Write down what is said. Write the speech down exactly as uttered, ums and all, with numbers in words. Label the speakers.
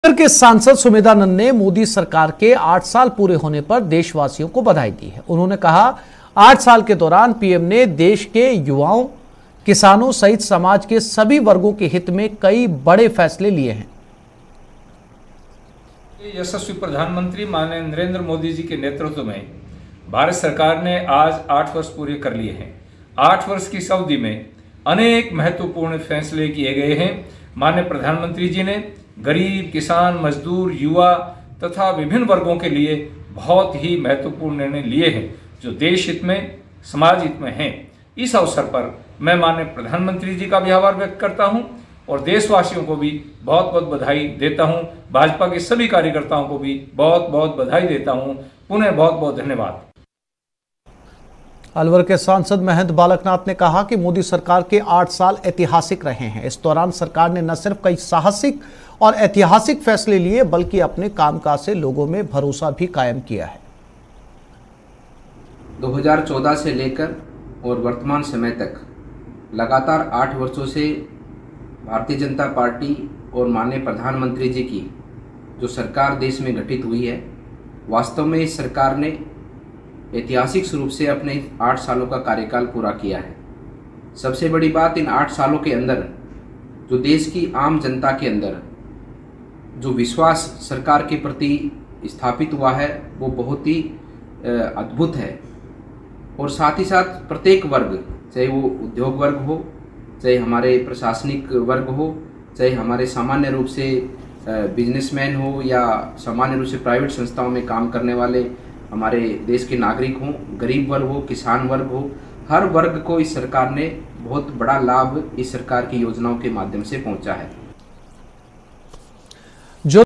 Speaker 1: नगर के सांसद सुमेधानंद ने मोदी सरकार के आठ साल पूरे होने पर देशवासियों को बधाई दी है। उन्होंने कहा, आठ साल के दौरान पीएम ने देश के युवाओं, किसानों सहित समाज के सभी वर्गों के हित में कई बड़े फैसले लिए हैं।
Speaker 2: यशस्वी प्रधानमंत्री माननीय नरेंद्र मोदी जी के नेतृत्व में भारत सरकार ने आज आठ वर्ष पूरे कर लिए हैं। आठ वर्ष की इस अवधि में अनेक महत्वपूर्ण फैसले किए गए हैं। माननीय प्रधानमंत्री जी ने गरीब, किसान, मजदूर, युवा तथा विभिन्न वर्गों के लिए बहुत ही महत्वपूर्ण निर्णय लिए हैं जो देश हित में, समाज हित में हैं। इस अवसर पर मैं माननीय प्रधानमंत्री जी का भी आभार व्यक्त करता हूं और देशवासियों को भी बहुत बहुत बधाई देता हूं। भाजपा के सभी कार्यकर्ताओं को भी बहुत बहुत बधाई देता हूं। पुनः बहुत बहुत धन्यवाद।
Speaker 1: अलवर के सांसद महंत बालकनाथ ने कहा कि मोदी सरकार के आठ साल ऐतिहासिक रहे हैं। इस दौरान सरकार ने न सिर्फ कई साहसिक और ऐतिहासिक फैसले लिए बल्कि अपने कामकाज से लोगों में भरोसा भी कायम किया है।
Speaker 3: दो हज़ार चौदह से लेकर और वर्तमान समय तक लगातार आठ वर्षों से भारतीय जनता पार्टी और माननीय प्रधानमंत्री जी की जो सरकार देश में गठित हुई है, वास्तव में इस सरकार ने ऐतिहासिक रूप से अपने आठ सालों का कार्यकाल पूरा किया है। सबसे बड़ी बात, इन आठ सालों के अंदर जो देश की आम जनता के अंदर जो विश्वास सरकार के प्रति स्थापित हुआ है वो बहुत ही अद्भुत है। और साथ ही साथ प्रत्येक वर्ग, चाहे वो उद्योग वर्ग हो, चाहे हमारे प्रशासनिक वर्ग हो, चाहे हमारे सामान्य रूप से बिजनेसमैन हो या सामान्य रूप से प्राइवेट संस्थाओं में काम करने वाले हमारे देश के नागरिक हों, गरीब वर्ग हो, किसान वर्ग हो, हर वर्ग को इस सरकार ने बहुत बड़ा लाभ इस सरकार की योजनाओं के माध्यम से पहुंचा है।